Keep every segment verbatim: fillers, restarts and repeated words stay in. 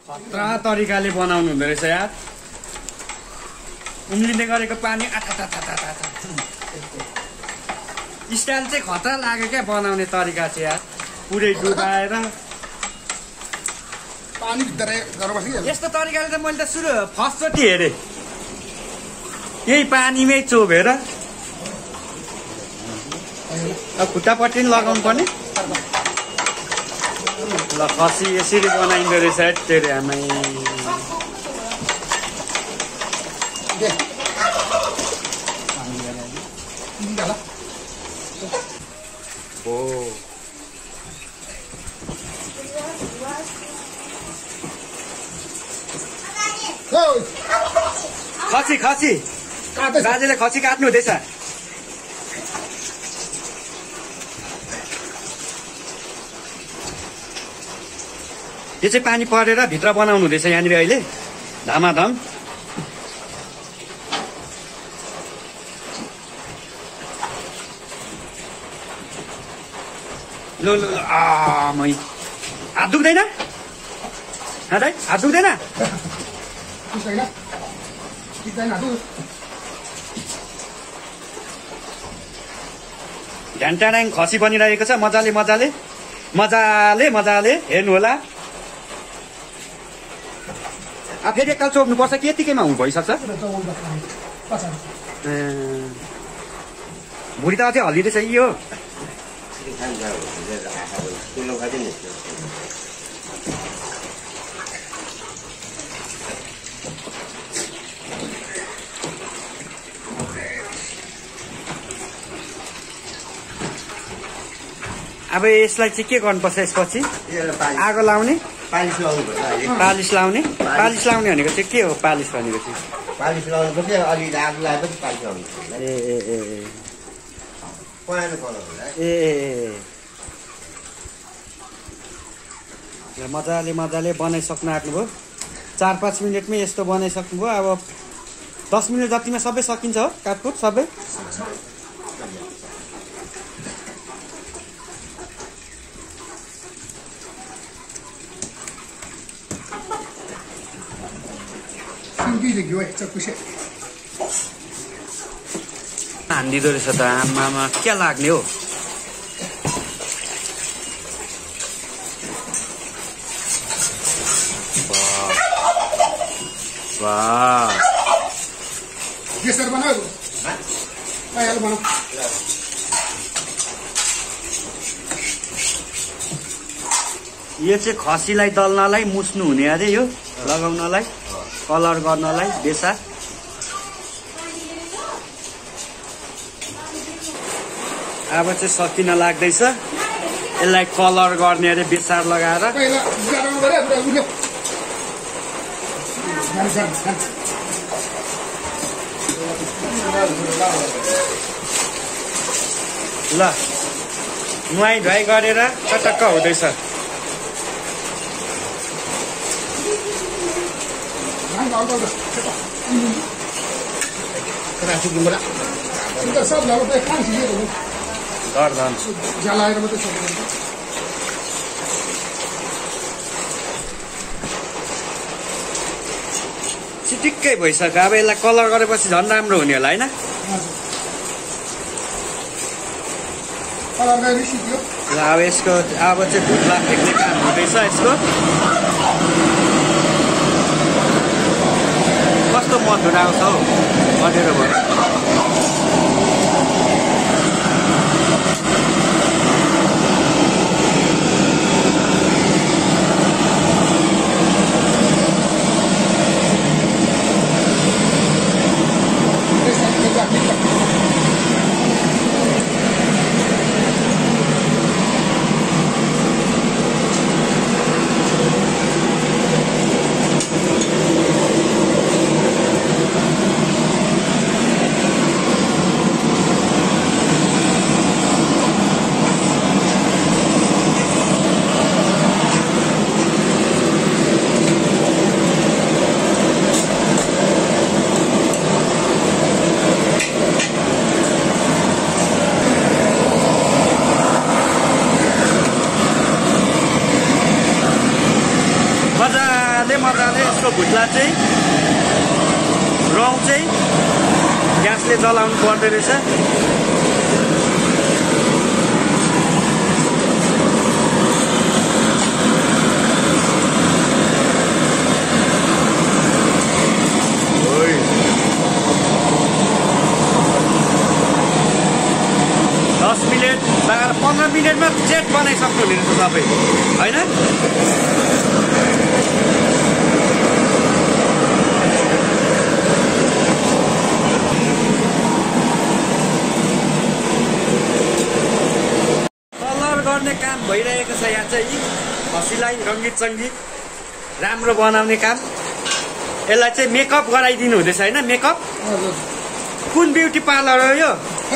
खतरा तरिकाले बनाउनु हुँदो रहेछ यार। उम्लिँदै गरेको पानी आथा स्टाइल चाहिँ खतरा लाग्यो क्या बनाउने तरिका चाहिँ यार। पुरै डुबाएर पानी भित्र गर्नुपर्छ कि यस्तो तरिकाले त मैले त सुरु फर्स्टचोटि हेरेँ यही पानीमै चोभेर। अब खुट्टापट्टि पनि लगाउनु पर्ने। ल खसी यसरी बनाइँदो रहेछ तेरे आमै। हो खसी खसी बाजेले खसी काट्नु हुँदैछ। यो चाहिँ पानी परेर भित्र बनाउनु हुँदैछ यहाँनिर अहिले धमाधम। लो लो आ मै हात दुख्दैन हात है हात दुख्दैन ढ्यान्टाड्याङ खसी बनिरहेको छ मजाले मजाले मजाले मजाले हेर्नु होला। अब फेरि एकताल चोप्नुपर्छ कि यतिकैमा हुँ भइसक्छ। भुँडी त अझै हल्लिँदैछ यो। अब यसलाई चाहिँ के गर्नुपर्छ यसपछि आगो लाउने पालिस लाउनु पर्छ अहिले। पालिस लाउने पालिस लाउने भनेको चाहिँ के हो पालिस भनेको चाहिँ? पालिस लाउनु पर्छ अलि आगो लगाएपछि पालिस लाउनु पर्छ। ए ए ए ए पहेँलो कलर होला ए ए मजाले मजाले बनाइसक्नु आँट्नुभयो। चार पाँच मिनटमै यस्तो बनाइसक्नुभयो। अब दस मिनट जतिमा सबै सकिन्छ हो काटकुट सबै। हानिदिँदो रहेछ त आमामा क्या लाग्ने हो। वाह यो चाहिँ खसीलाई दल्नलाई मुस्नु हुने अरे यो लगाउनलाई कलर गर्नलाई बेसा। अब चाहिँ सकिन लाग्दैछ यसलाई कलर गर्ने अरे बेसार लगाएर। ल नुहाई धुवाई गरेर चटक्क हुँदैछ। धर धन चिटिक्कै भइसक्यो। अब यसलाई कलर गरेपछि झन् राम्रो हुने होला होइन। ल अब यसको अब चाहिँ भुत्ला फेक्ने काम हुँदैछ यसको। कस्तो मधुर आउँछ हौ मधुरो भयो। मजाले मजाले यसको भुट्ला चाहिँ रौँ चाहिँ ग्यासले जलाउनु पर्दो रहेछ। दस मिनट बाह्र पन्ध्र मिनटमा चेट बनाइसक्नु हुने रहेछ तपाईँ होइन। कलर गर्ने काम भइरहेको छ यहाँ चाहिँ खसीलाई रङ्गित सङ्गीत राम्रो बनाउने काम। यसलाई चाहिँ मेकअप गराइदिनु हुँदैछ होइन। मेकअप कुन ब्युटी पार्लर हो यो?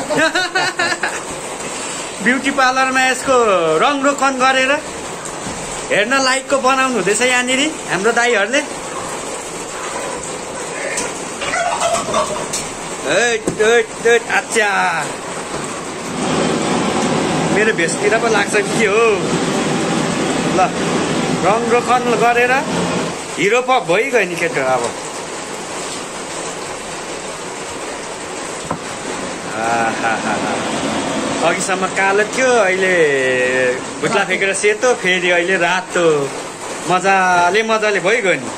ब्युटी पार्लरमा यसको रङ रोकन गरेर हेर्न लाइकको बनाउनु हुँदैछ यहाँनिर हाम्रो दाइहरूले। अच्छा मेरो भेषतिर पो लाग्छ कि के हो। ल रङ रोकन गरेर हिरो पप भइगयो नि केटो अब। अघिसम्म कालो थियो, अहिले भुट्ला फेकेर सेतो, फेरि अहिले रातो। मजाले मजाले भइगयो नि।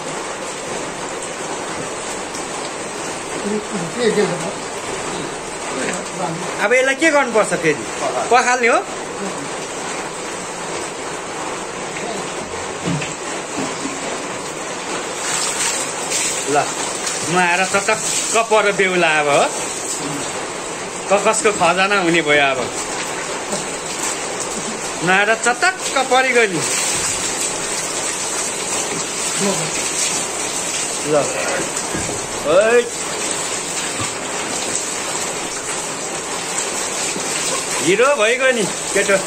अब यसलाई के गर्नुपर्छ फेरि? पखाल्ने हो? ल म आएर चटक्क पर बेहुला अब हो। ककसको खजाना हुने भयो अब। नआएर चटक्क परिगयो नि। ल हिरो भइगयो नि केटो।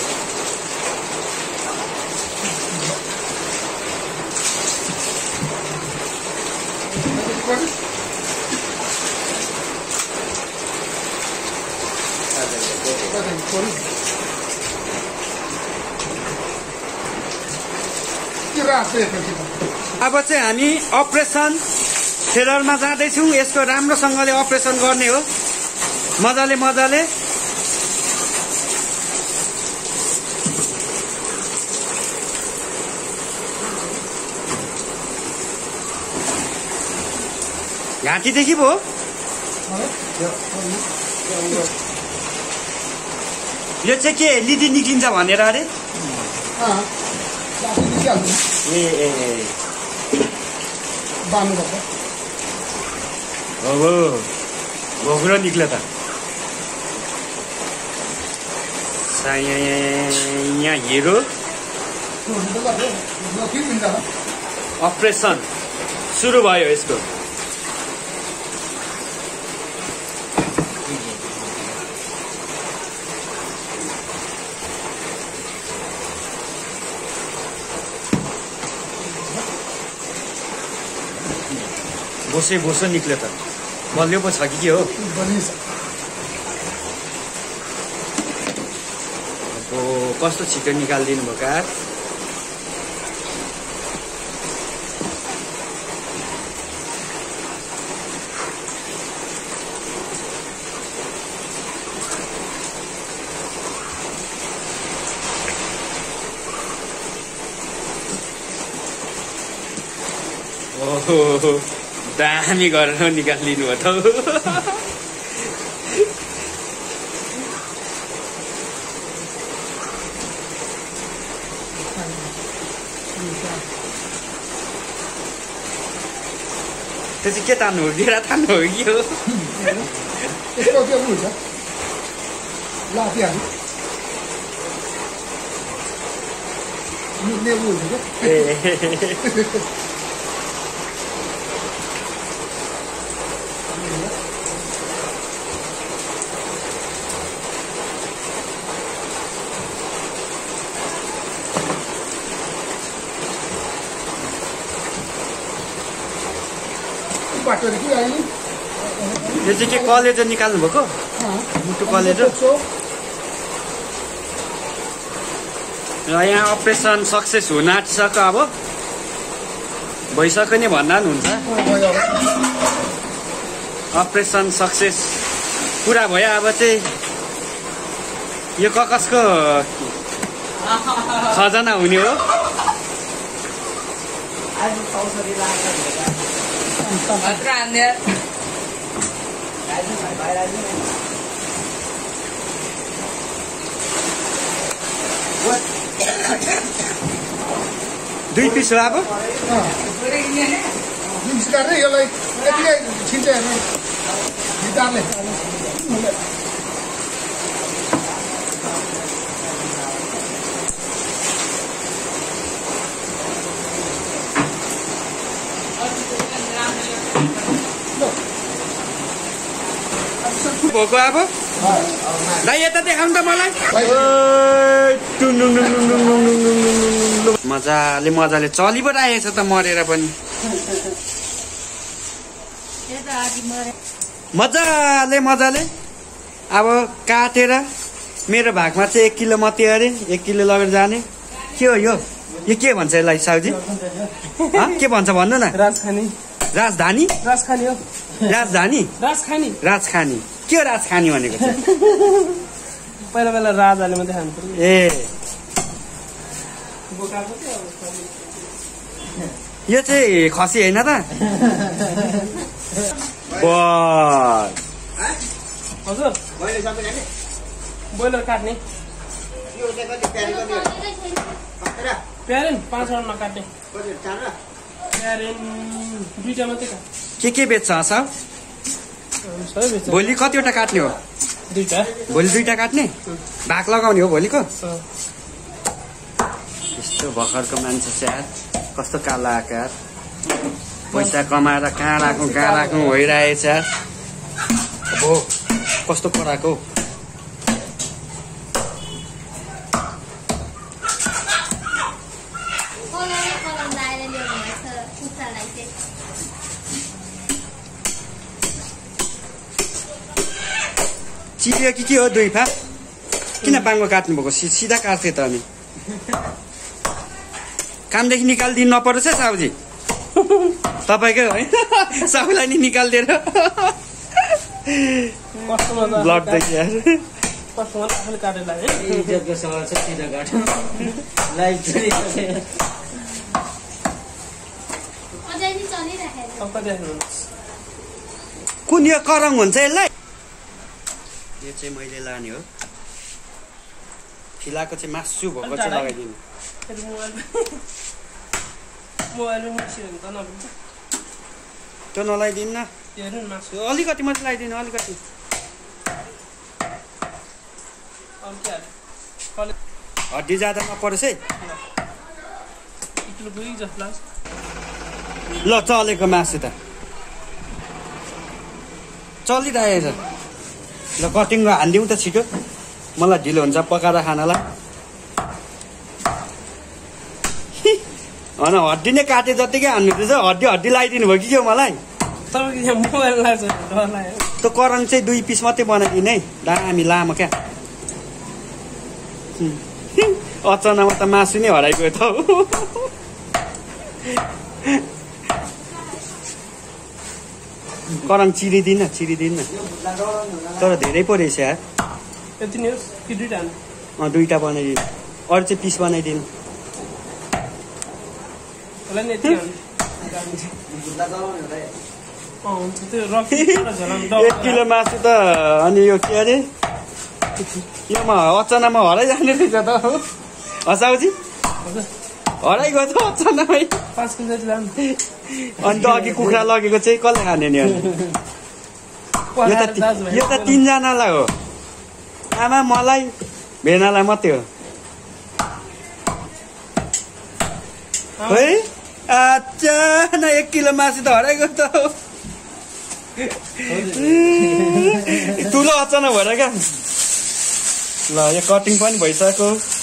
अब चाहिँ हामी अपरेसन थिएटरमा जाँदैछौँ। यसको राम्रोसँगले अपरेसन गर्ने हो मजाले मजाले। घाँटीदेखि पो यो चाहिँ के लिदी निक्लिन्छ भनेर अरे? ए ए हो घोग्रो निक्ल्यो त। यहाँ हिरो अपरेसन सुरु भयो यसको। बोसै बोसो निक्ल्यो त। बलियो पो छ कि के हो? अब कस्तो छिटो निकालिदिनु भयो काठ। ओहो दामी गरेर निकालिदिनु भयो त। त्यो चाहिँ के तान्नु हो? गेडा तान्नु हो कि हो? यो चाहिँ के कलेजो निकाल्नु भएको? मुटु कलेजो। र यहाँ अपरेसन सक्सेस हुन आँटिसक्यो अब। भइसक्यो नि भन्दा पनि हुन्छ। भयो अब। अपरेसन सक्सेस पुरा भयो। अब चाहिँ यो ककसको खजना हुने हो। आज चौसठी लाख दुई पिस हो अब। बिस्तारै यसलाई यतिकै छिन्छ हेर्नु गिटारले। भएको अब दाइ यता देखाउनु त मलाई। मजाले मजाले चली पो राखेको छ त मरेर पनि। मजाले मजाले अब काटेर मेरो भागमा चाहिँ एक किलो मात्रै अरे एक किलो लगेर जाने। के हो यो यो के भन्छ यसलाई साउजी? के भन्छ भन्नु न। राजखानी राजधानी राजखानी हो। राजधानी राजखानी राजखानी के हो राजखानी भनेको चाहिँ? पहिला पहिला राजाले मात्रै खानु पर्यो। ए यो चाहिँ खसी होइन त? बस हजुर ब्रोइलर काट्ने प्यारेन पाँचवटामा काट्ने प्यारेन दुईटा मात्रै काट्ने। के के बेच्छ साहब? सबै बेच्छ। भोलि कतिवटा काट्ने हो? दुईटा। भोलि दुईटा काट्ने भाग लगाउने हो भोलिको? यस्तो भर्खरको मान्छे चाहिँ कस्तो काला आकार पैसा कमाएर कहाँ राखौँ कहाँ राखौँ भइरहेछ। अब कस्तो कराएको चिरियो कि के हो? दुई फाप किन पाङ्गो काट्नु भएको? सिधा काट्थे त अनि कामदेखि निकालिदिनु नपरोस् है साहुजी। तपाईँकै होइन साहुलाई नि निकालिदिएर ब्लड देखि इज्जतको सवाल छ सिधा काट्नु लाइभ कुन यो करङ हुन्छ यसलाई? यो चाहिँ मैले लाने हो। फिलाको चाहिँ मासु भएको चाहिँ लगाइदिनु। त्यो नलाइदिनु न। अलिकति मात्रै लगाइदिनु अलिकति। हड्डी ज्यादा नपरोस् है। ल चलेको मासु त चलिरहेछ। ल कटिङ हालिदिउँ त छिटो मलाई ढिलो हुन्छ पकाएर खानालाई। होइन हड्डी नै काटे जतिकै हान्नु रहेछ। हड्डी हड्डी लगाइदिनु भयो कि के मलाई? त्यो करङ चाहिँ दुई पिस मात्रै बनाइदिने है। दामी लामो क्या। अचानकमा त मासु नै हराइगयो त। करङ चिरिदिन चिरिदिन तर धेरै पो रहेछ यार। अँ दुईटा बनाइदिनु अरू चाहिँ पिस बनाइदिनु। एक किलो मासु त अनि यो के अरे योमा अचानकमा हराइजाने रहेछ त हसाउजी। हराइगयो त अचानकै। अनि त अघि कुखुरा लगेको चाहिँ कसले खाने नि? अनि यो त तिनजनालाई हो। आमा मलाई भेनालाई मात्रै हो है। अच्छा एक किलो मासु त हराइगयो त। ठुलो अचानक भएर क्या। ल यो कटिङ पनि भइसक्यो।